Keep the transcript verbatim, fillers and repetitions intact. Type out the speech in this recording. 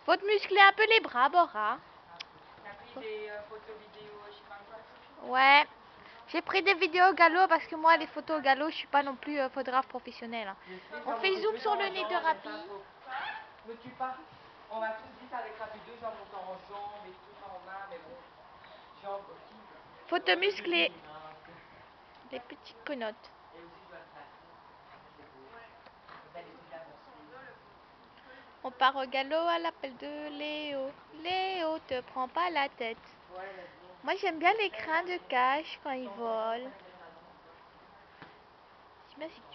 Faut te muscler un peu les bras, Bora. T'as pris des euh, photos vidéo, je sais pas quoi. Ouais. J'ai pris des vidéos au galop parce que moi, les photos au galop, je suis pas non plus euh, photographe professionnel. Hein. On fait zoom sur le nez de Rapi. Me tue pas. On m'a tous dit ça avec Rapi, deux jambes autant en jambes et tout en main, mais bon. Jambes aussi. Faut te muscler. Les petites connotes. Et aussi, je dois le faire. C'est beau. Vous allez tout d'abord. On part au galop à l'appel de Léo. Léo, te prends pas la tête. Moi, j'aime bien les crins de cache quand ils volent. J'aime bien